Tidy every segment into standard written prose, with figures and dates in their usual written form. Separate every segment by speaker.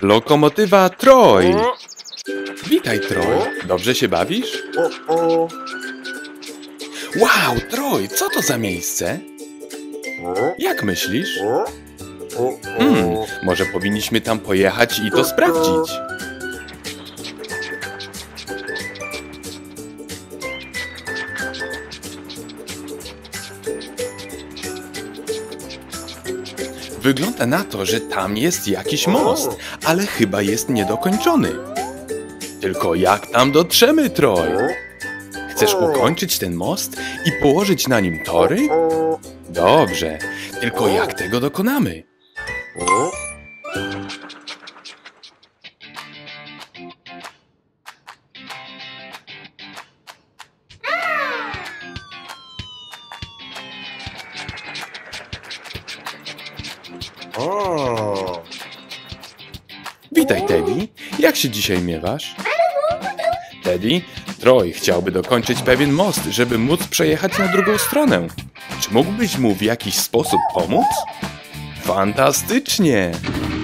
Speaker 1: Lokomotywa Troy. Witaj, Troy. Dobrze się bawisz? Wow, Troy, co to za miejsce? Jak myślisz? Może powinniśmy tam pojechać i to sprawdzić. Wygląda na to, że tam jest jakiś most, ale chyba jest niedokończony. Tylko jak tam dotrzemy, Troy? Chcesz ukończyć ten most i położyć na nim tory? Dobrze, tylko jak tego dokonamy? Witaj, Teddy. Jak się dzisiaj miewasz? Teddy, Troy chciałby dokończyć pewien most, żeby móc przejechać na drugą stronę. Czy mógłbyś mu w jakiś sposób pomóc? Fantastycznie!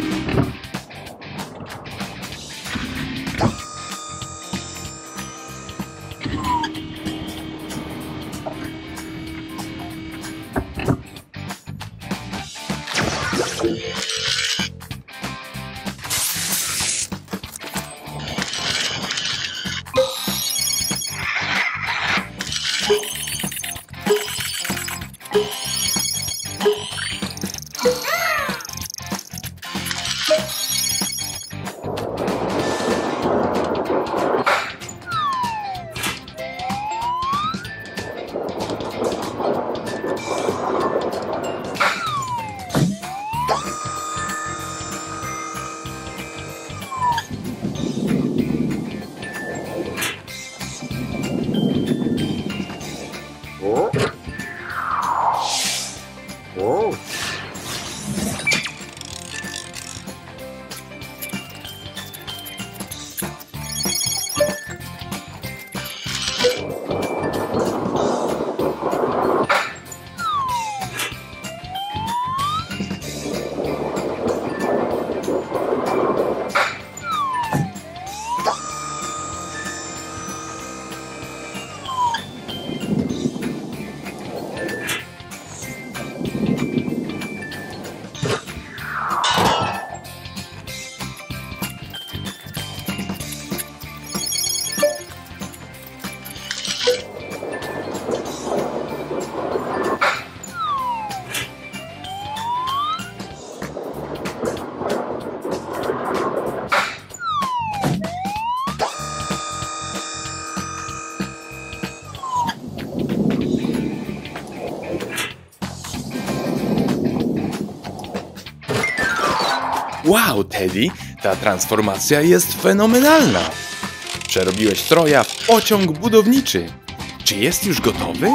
Speaker 1: Wow, Teddy, ta transformacja jest fenomenalna. Przerobiłeś Troja w pociąg budowniczy. Czy jest już gotowy?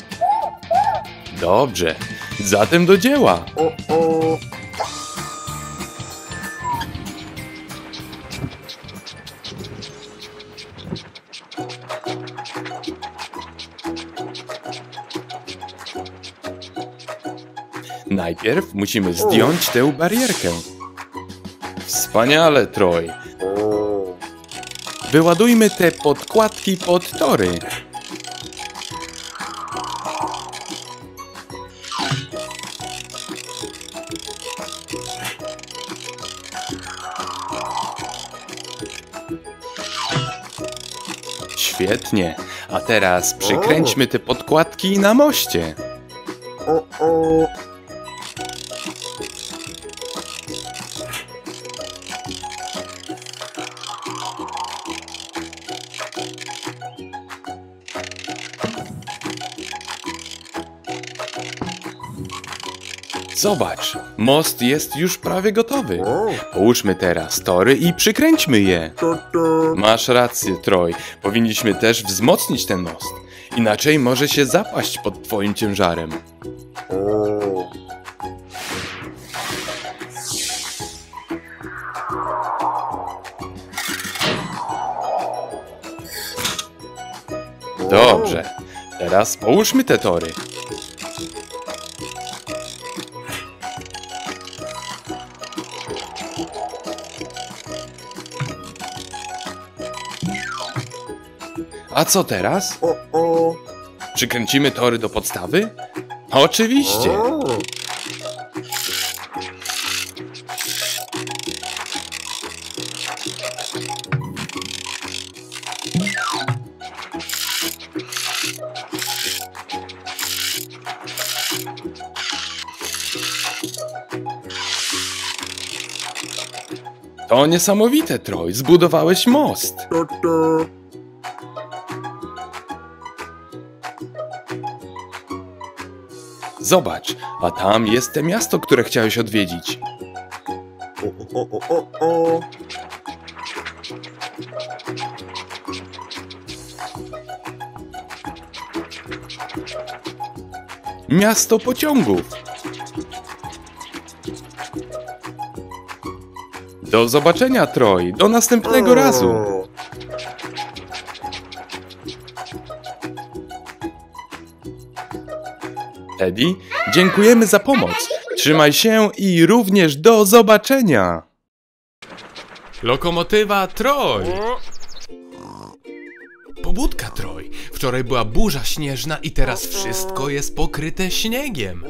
Speaker 1: Dobrze, zatem do dzieła. Najpierw musimy zdjąć tę barierkę. Wspaniale, Troy. Wyładujmy te podkładki pod tory. Świetnie. A teraz przykręćmy te podkładki na moście. Zobacz, most jest już prawie gotowy. Połóżmy teraz tory i przykręćmy je. Masz rację, Troy. Powinniśmy też wzmocnić ten most. Inaczej może się zapaść pod twoim ciężarem. Dobrze. Teraz połóżmy te tory. A co teraz? Przykręcimy tory do podstawy? Oczywiście! To niesamowite, Troy. Zbudowałeś most. Zobacz, a tam jest to miasto, które chciałeś odwiedzić. Miasto pociągów. Do zobaczenia, Troy. Do następnego razu. Teddy, dziękujemy za pomoc. Trzymaj się i również do zobaczenia. Lokomotywa Troy. Pobudka, Troy. Wczoraj była burza śnieżna i teraz wszystko jest pokryte śniegiem.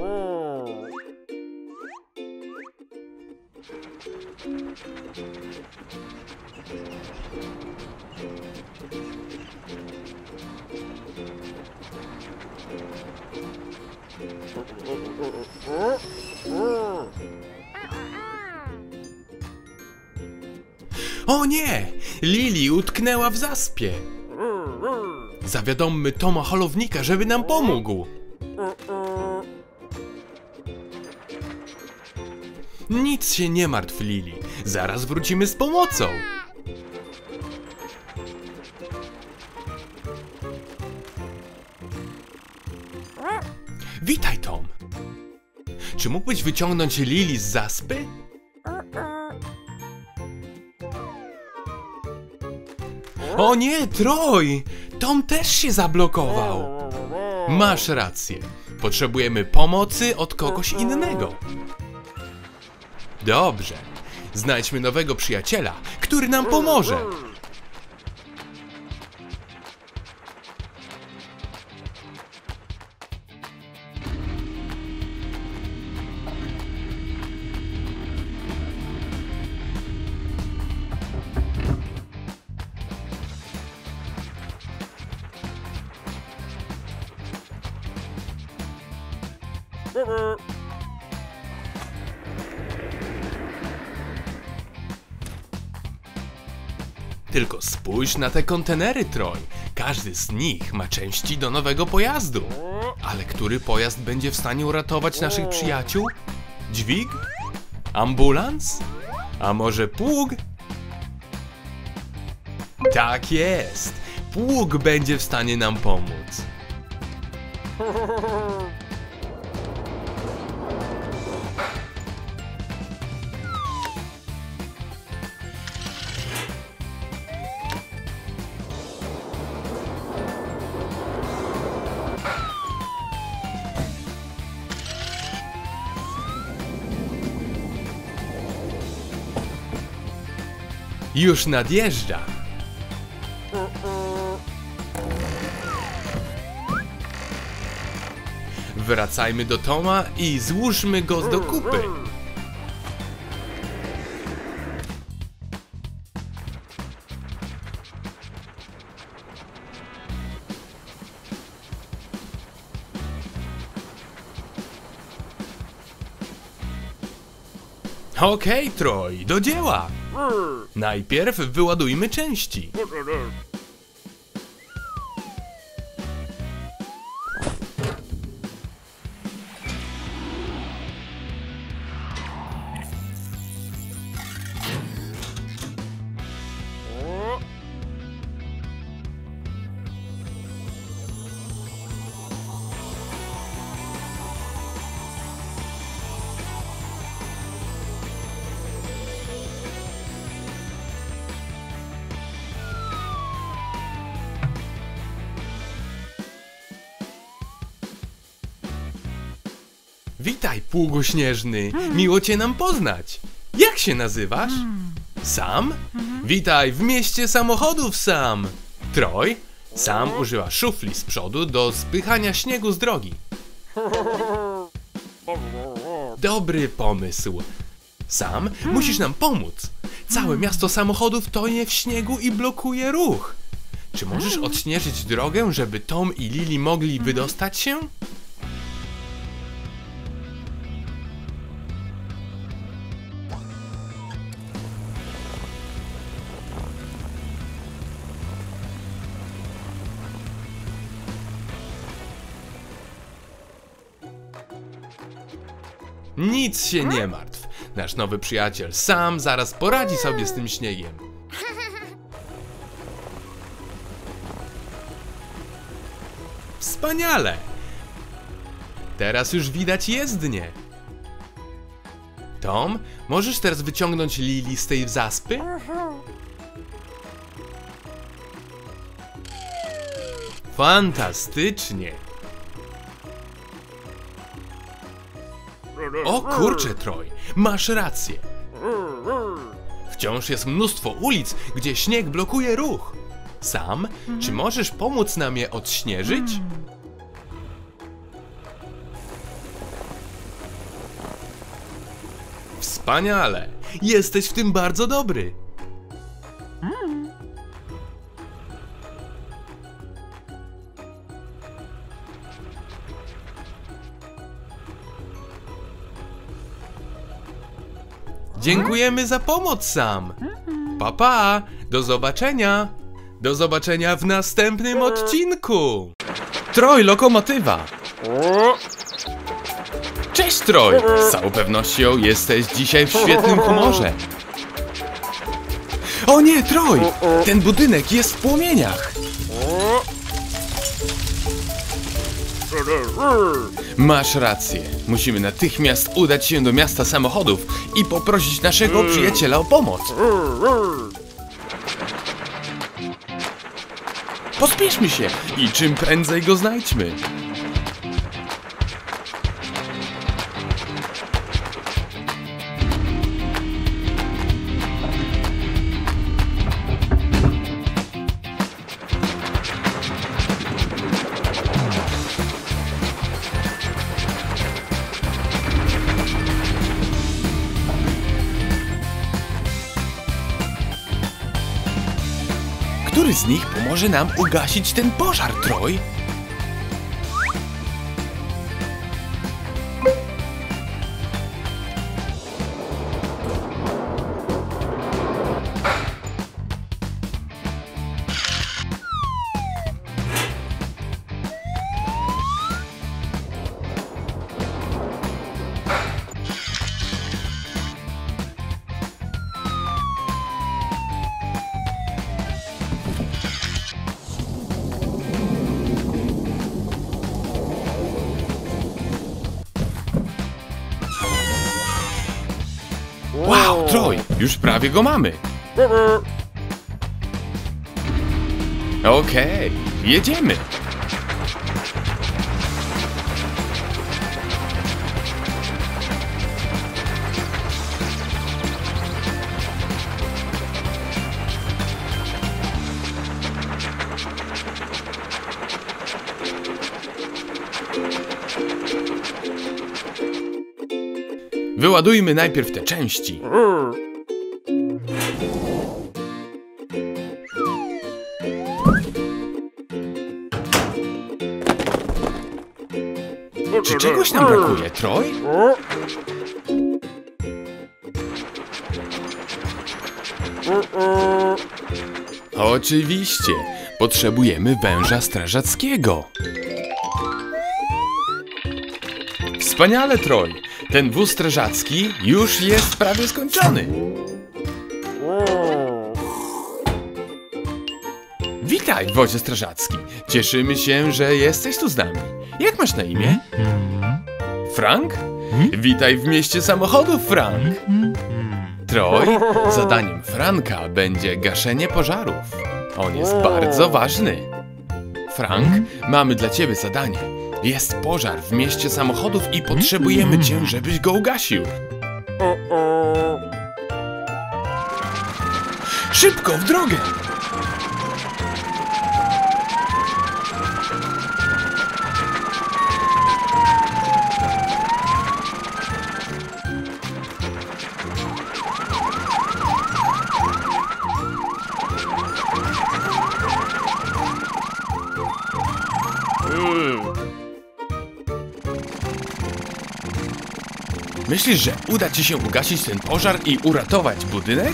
Speaker 1: O nie! Lili utknęła w zaspie. Zawiadommy Toma Holownika, żeby nam pomógł. Nic się nie martw, Lili. Zaraz wrócimy z pomocą. Witaj, Tom. Czy mógłbyś wyciągnąć Lili z zaspy? O nie, Troy! Tom też się zablokował. Masz rację. Potrzebujemy pomocy od kogoś innego. Dobrze. Znajdźmy nowego przyjaciela, który nam pomoże. Tylko spójrz na te kontenery, Troy. Każdy z nich ma części do nowego pojazdu. Ale który pojazd będzie w stanie uratować naszych przyjaciół? Dźwig? Ambulans? A może pług? Tak jest! Pług będzie w stanie nam pomóc. Już nadjeżdża. Wracajmy do Toma i złóżmy go do kupy. Okej, Troy, do dzieła! Najpierw wyładujmy części. Witaj, pługu śnieżny. Miło cię nam poznać. Jak się nazywasz? Sam? Witaj w mieście samochodów, Sam. Troy? Sam używa szufli z przodu do spychania śniegu z drogi. Dobry pomysł. Sam, musisz nam pomóc. Całe miasto samochodów tonie w śniegu i blokuje ruch. Czy możesz odśnieżyć drogę, żeby Tom i Lily mogli wydostać się? Nic się nie martw. Nasz nowy przyjaciel Sam zaraz poradzi sobie z tym śniegiem. Wspaniale! Teraz już widać jezdnię. Tom, możesz teraz wyciągnąć Lily z tej zaspy? Fantastycznie! O kurczę, Troy, masz rację. Wciąż jest mnóstwo ulic, gdzie śnieg blokuje ruch. Sam, czy możesz pomóc nam je odśnieżyć? Wspaniale! Jesteś w tym bardzo dobry. Dziękujemy za pomoc, Sam. Pa, pa! Do zobaczenia! Do zobaczenia w następnym odcinku! Troy, lokomotywa! Cześć, Troy! Z całą pewnością jesteś dzisiaj w świetnym humorze. O nie, Troy! Ten budynek jest w płomieniach! Masz rację. Musimy natychmiast udać się do miasta samochodów i poprosić naszego przyjaciela o pomoc. Pospieszmy się i czym prędzej go znajdźmy. Który z nich pomoże nam ugasić ten pożar, Troy? Wow, Troy, już prawie go mamy. Okej, jedziemy. Wyładujmy najpierw te części. Czy czegoś nam brakuje, Troy? Oczywiście. Potrzebujemy węża strażackiego. Wspaniale, Troy. Ten wóz strażacki już jest prawie skończony. Witaj, wozie strażacki. Cieszymy się, że jesteś tu z nami. Jak masz na imię? Frank? Witaj w mieście samochodów, Frank. Troy, zadaniem Franka będzie gaszenie pożarów. On jest bardzo ważny. Frank, mamy dla ciebie zadanie. Jest pożar w mieście samochodów i potrzebujemy cię, żebyś go ugasił. Szybko, w drogę! Myślisz, że uda ci się ugasić ten pożar i uratować budynek?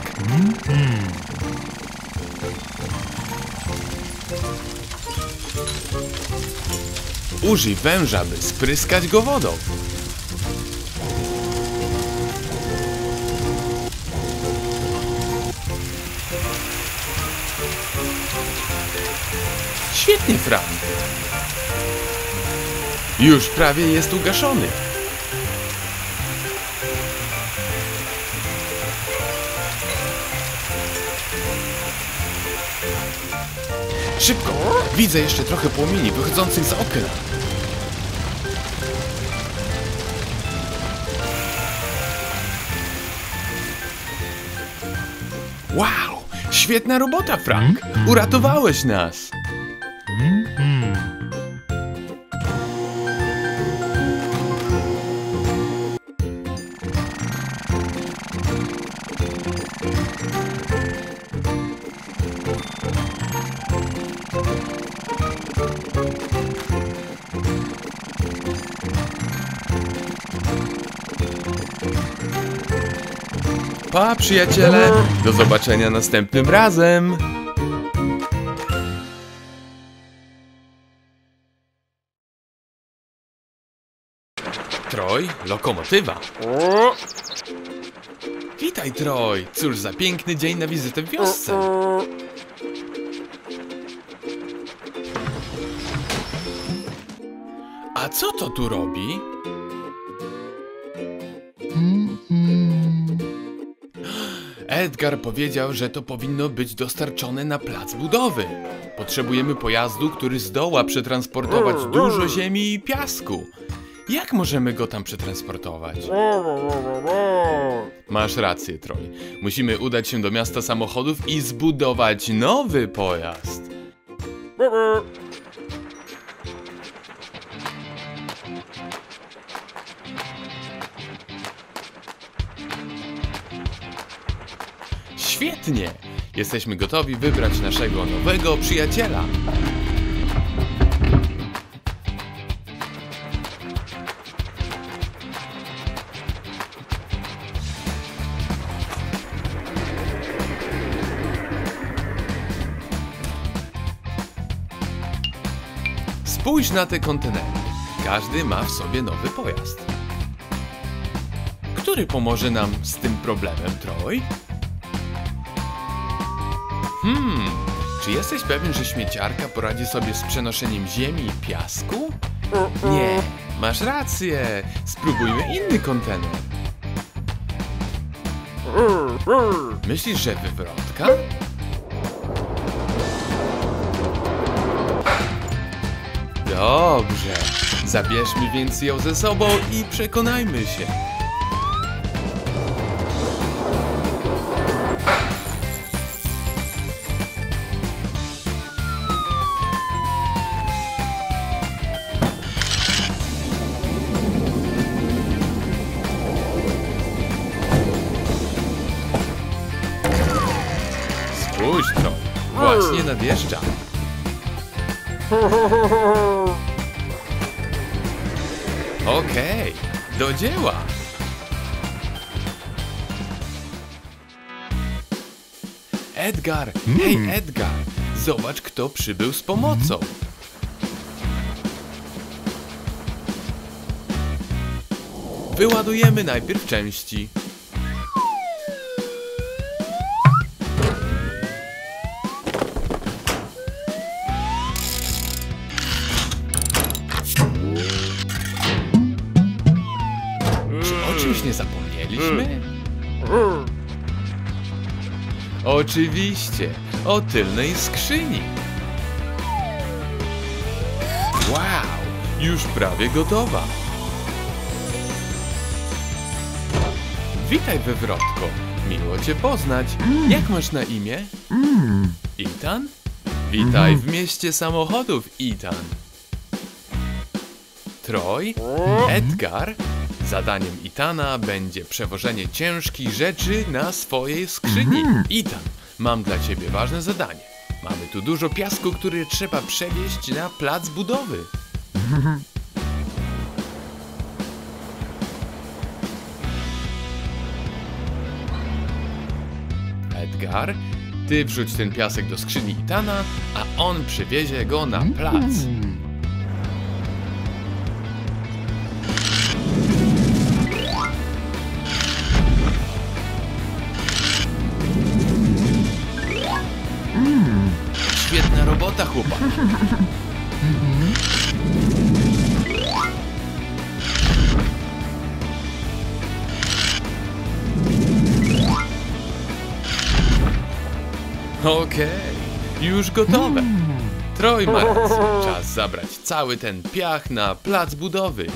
Speaker 1: Użyj węża, by spryskać go wodą. Świetnie, Frank. Już prawie jest ugaszony. Szybko! Widzę jeszcze trochę płomieni wychodzących z okna. Wow! Świetna robota, Frank! Uratowałeś nas! Pa, przyjaciele! Do zobaczenia następnym razem! Troy, lokomotywa. Witaj, Troy! Cóż za piękny dzień na wizytę w wiosce. A co to tu robi? Edgar powiedział, że to powinno być dostarczone na plac budowy. Potrzebujemy pojazdu, który zdoła przetransportować dużo ziemi i piasku. Jak możemy go tam przetransportować? Masz rację, Troy. Musimy udać się do miasta samochodów i zbudować nowy pojazd. Świetnie! Jesteśmy gotowi wybrać naszego nowego przyjaciela. Spójrz na te kontenery. Każdy ma w sobie nowy pojazd. Który pomoże nam z tym problemem, Troy? Czy jesteś pewien, że śmieciarka poradzi sobie z przenoszeniem ziemi i piasku? Nie, masz rację. Spróbujmy inny kontener. Myślisz, że wywrotka? Dobrze. Zabierzmy więc ją ze sobą i przekonajmy się. Spójrz, Troy, właśnie nadjeżdża. Okej, do dzieła. Edgar, hej Edgar, zobacz, kto przybył z pomocą. Wyładujemy najpierw części. Czy o czymś nie zapomnieliśmy? Oczywiście, o tylnej skrzyni. Wow, już prawie gotowa. Witaj, wywrotko. Miło cię poznać. Jak masz na imię? Ethan? Witaj w mieście samochodów, Ethan. Troy? Edgar? Zadaniem Ethana będzie przewożenie ciężkich rzeczy na swojej skrzyni. Ethan, mam dla ciebie ważne zadanie. Mamy tu dużo piasku, który trzeba przewieźć na plac budowy. Edgar. Ty wrzuć ten piasek do skrzyni Ethana, a on przywiezie go na plac. Świetna robota, chłopak. Okej, już gotowe. Troy ma rację. Czas zabrać cały ten piach na plac budowy.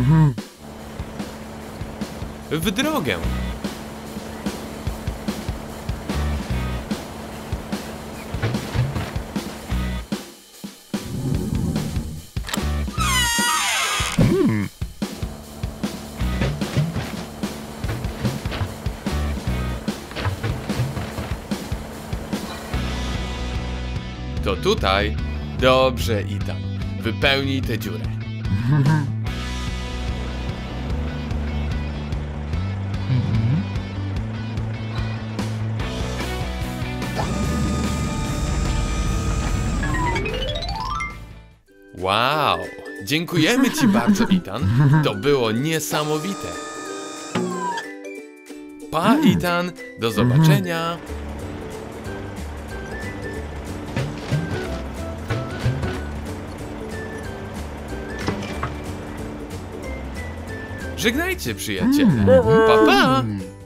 Speaker 1: W drogę. To tutaj. Dobrze, Ethan. Wypełnij tę dziurę. Wow! Dziękujemy ci bardzo, Ethan. To było niesamowite. Pa, Ethan. Do zobaczenia. Żegnajcie, przyjaciele. Pa, pa!